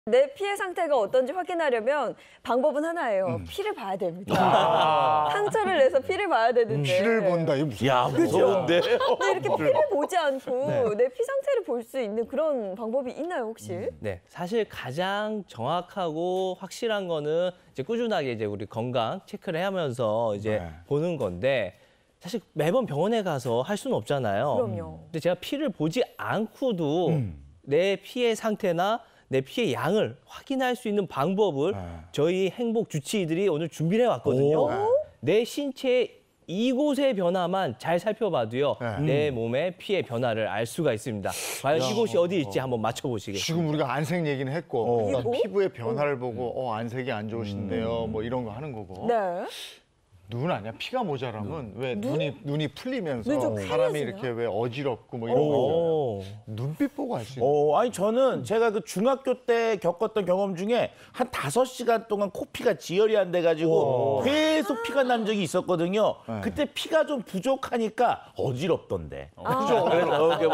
내 피의 상태가 어떤지 확인하려면 방법은 하나예요. 피를 봐야 됩니다. 상처를 내서 피를 봐야 되는데. 피를 본다, 이게 무슨. 야, 무서운데. 근데 이렇게 피를 보지 않고 내 피 상태를 볼 수 있는 그런 방법이 있나요, 혹시? 네, 사실 가장 정확하고 확실한 거는 이제 꾸준하게 이제 우리 건강 체크를 하면서 이제 보는 건데 사실 매번 병원에 가서 할 수는 없잖아요. 그럼요. 근데 제가 피를 보지 않고도 내 피의 상태나 내 피의 양을 확인할 수 있는 방법을 저희 행복 주치의들이 오늘 준비를 해왔거든요. 내 신체의 이곳의 변화만 잘 살펴봐도요. 내 몸의 피의 변화를 알 수가 있습니다. 과연 이곳이 어디일지 한번 맞춰보시겠습니다. 지금 우리가 안색 얘기는 했고 그리고? 피부의 변화를 보고 안색이 안 좋으신데요. 뭐 이런 거 하는 거고. 네. 눈 아니야? 피가 모자라면 왜 눈이 풀리면서 눈이 좀 사람이 하얘지나? 이렇게 왜 어지럽고 뭐 이런 거 있잖아요. 눈빛 보고 알 수 있는. 아니 저는 제가 그 중학교 때 겪었던 경험 중에 한 5시간 동안 코피가 지혈이 안 돼가지고 계속 피가 난 적이 있었거든요. 그때 피가 좀 부족하니까 어지럽던데. 그죠? 그래서 이렇게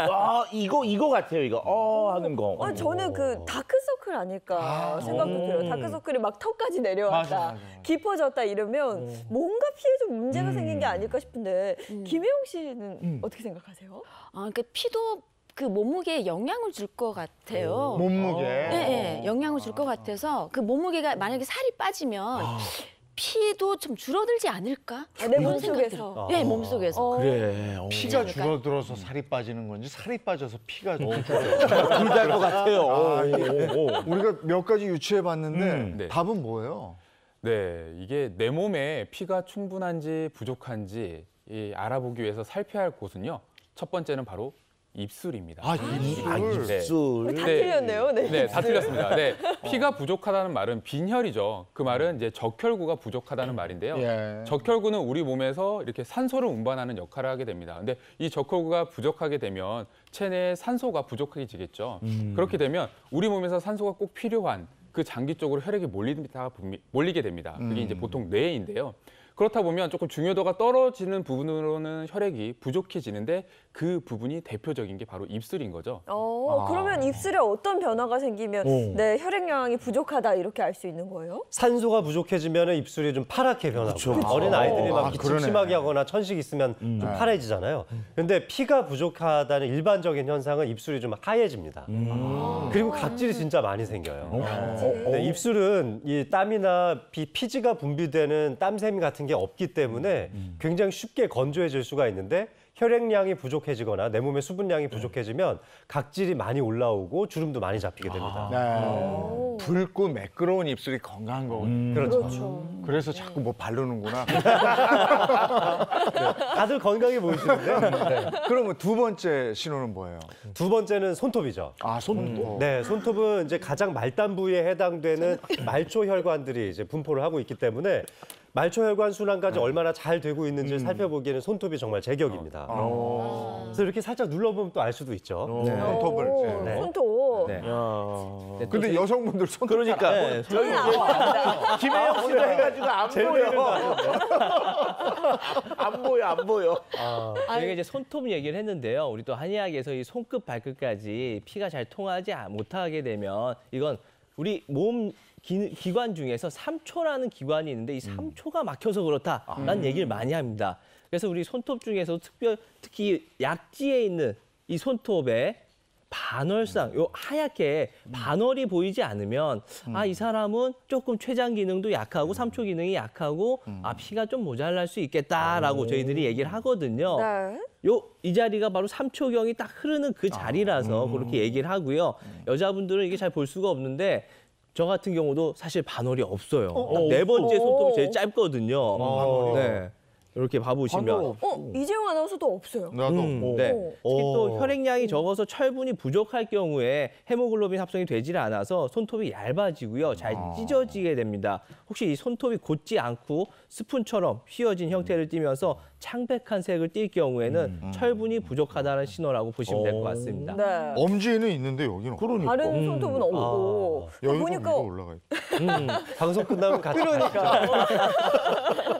이거 같아요. 이거 하는 거. 저는 그 다크서클 아닐까 생각도 들어요. 다크서클이 막 턱까지 내려왔다, 맞아. 깊어졌다 이러면 뭔가 피에 좀 문제가 생긴 게 아닐까 싶은데 김혜영 씨는 어떻게 생각하세요? 그러니까 피도 그 몸무게에 영향을 줄 것 같아요. 몸무게. 네, 영향을 줄 것 같아서 그 몸무게가 만약에 살이 빠지면 피도 좀 줄어들지 않을까? 내 이런 생각이 몸속에서. 들어요. 네, 몸속에서. 그래. 피가 줄어들어서 살이 빠지는 건지 살이 빠져서 피가 줄어들어. 둘다일 것 같아요. 우리가 몇 가지 유추해 봤는데 네. 답은 뭐예요? 네, 이게 내 몸에 피가 충분한지 부족한지 알아보기 위해서 살펴야 할 곳은요. 첫 번째는 바로 입술입니다. 입술. 네. 우리 다 네. 틀렸네요. 네, 다 틀렸습니다. 네, 피가 부족하다는 말은 빈혈이죠. 그 말은 이제 적혈구가 부족하다는 말인데요. 예. 적혈구는 우리 몸에서 이렇게 산소를 운반하는 역할을 하게 됩니다. 근데 이 적혈구가 부족하게 되면 체내에 산소가 부족해지겠죠. 그렇게 되면 우리 몸에서 산소가 꼭 필요한 그 장기 쪽으로 혈액이 몰리게 됩니다. 그게 이제 보통 뇌인데요. 그렇다 보면 조금 중요도가 떨어지는 부분으로는 혈액이 부족해지는데 그 부분이 대표적인 게 바로 입술인 거죠. 그러면 입술에 어떤 변화가 생기면 내 혈액량이 부족하다 이렇게 알 수 있는 거예요? 산소가 부족해지면 입술이 좀 파랗게 변하고 어린 아이들이 막 기침 그러네. 심하게 하거나 천식 있으면 좀 파래지잖아요. 그런데 피가 부족하다는 일반적인 현상은 입술이 좀 하얘집니다. 그리고 각질이 진짜 많이 생겨요. 네, 입술은 이 땀이나 피지가 분비되는 땀샘 같은 게 없기 때문에 굉장히 쉽게 건조해질 수가 있는데 혈액량이 부족해지거나 내 몸의 수분량이 부족해지면 각질이 많이 올라오고 주름도 많이 잡히게 됩니다. 붉고 매끄러운 입술이 건강한 거거든요. 그렇죠. 그래서 자꾸 뭐 바르는구나. 다들 건강해 보이시는데 그러면 두 번째 신호는 뭐예요? 두 번째는 손톱이죠. 손톱. 네, 손톱은 이제 가장 말단 부위에 해당되는 말초 혈관들이 이제 분포를 하고 있기 때문에 말초 혈관 순환까지 얼마나 잘 되고 있는지를 살펴보기에는 손톱이 정말 제격입니다. 그래서 이렇게 살짝 눌러보면 또 알 수도 있죠. 손톱을. 네. 손톱. 네. 근데 여성분들 손톱 그러니까 네, 저희 김혜영 씨도 해가지고 안 보여. 안 보여. 저희가 이제 손톱 얘기를 했는데요. 우리 또 한의학에서 이 손끝 발끝까지 피가 잘 통하지 못하게 되면 이건 우리 몸 기관 중에서 삼초라는 기관이 있는데 이 삼초가 막혀서 그렇다라는 얘기를 많이 합니다. 그래서 우리 손톱 중에서 특히 약지에 있는 이 손톱에 반월상, 요 하얗게 반월이 보이지 않으면 이 사람은 조금 췌장 기능도 약하고 삼초 기능이 약하고 피가 좀 모자랄 수 있겠다라고 저희들이 얘기를 하거든요. 네. 이 자리가 바로 삼초경이 딱 흐르는 그 자리라서 그렇게 얘기를 하고요. 여자분들은 이게 잘 볼 수가 없는데 저 같은 경우도 사실 반월이 없어요. 딱 네 번째 손톱이 제일 짧거든요. 네. 이렇게 봐보시면. 이재용 아나운서도 없어요. 나도. 네. 특히 또 혈액량이 적어서 철분이 부족할 경우에 헤모글로빈 합성이 되질 않아서 손톱이 얇아지고요. 잘 찢어지게 됩니다. 혹시 이 손톱이 곧지 않고 스푼처럼 휘어진 형태를 띠면서 창백한 색을 띌 경우에는 철분이 부족하다는 신호라고 보시면 될 것 같습니다. 네. 엄지에는 있는데 여기는 그러니까. 다른 손톱은 없고. 여기가 보니까 위로 올라가 있다. 방송 끝나면 같이 그러니까.